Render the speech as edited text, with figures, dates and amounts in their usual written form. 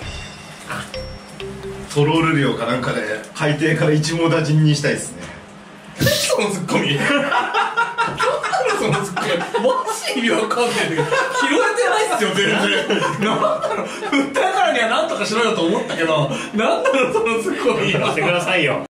トロール漁かなんかで海底から一網打尽にしたいですね。 そのツッコミそのツッコミマジ意味わかんないんだけど、拾えてないっすよ全然。なんだろう、振ったからにはなんとかしろよと思ったけど、なんだろうそのツッコミ。やってくださいよ。